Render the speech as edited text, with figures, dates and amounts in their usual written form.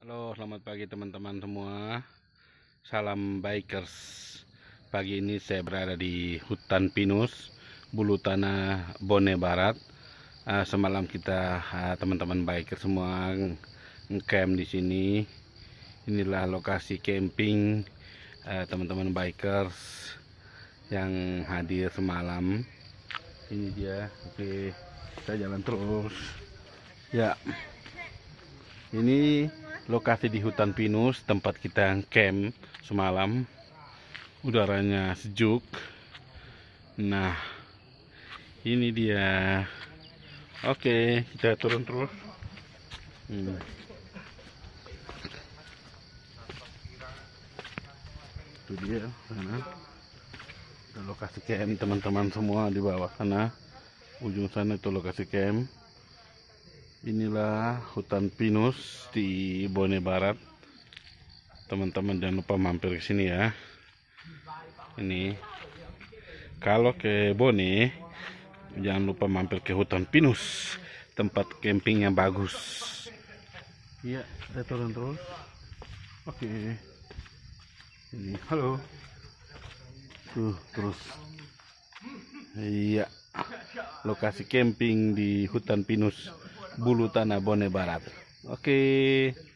Halo, selamat pagi teman-teman semua. Salam bikers. Pagi ini saya berada di hutan pinus, Bulu Tanah, Bone Barat. Semalam kita teman-teman biker semua ngecamp di sini. Inilah lokasi camping teman-teman bikers yang hadir semalam. Ini dia. Oke, kita jalan terus. Ya. Ini lokasi di hutan pinus tempat kita camp semalam. Udaranya sejuk. Nah, ini dia. Oke, kita turun terus. Itu dia sana. Ada lokasi camp teman-teman semua di bawah sana. Ujung sana itu lokasi camp. Inilah hutan pinus di Bone Barat. Teman-teman jangan lupa mampir ke sini ya. Ini kalau ke Bone jangan lupa mampir ke hutan pinus, tempat camping yang bagus. Iya, kita turun terus. Oke. Ini halo. Tuh, terus. Iya. Lokasi camping di hutan pinus Bulu Tanah Bone Barat. Oke.